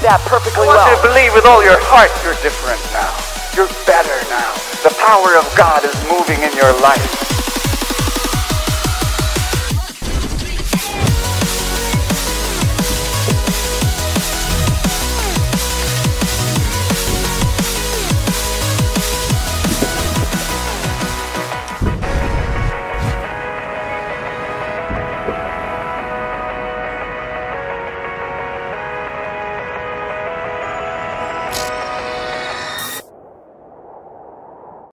that perfectly well. I want you to believe with all your heart you're different now. You're better now. The power of God is moving in your life.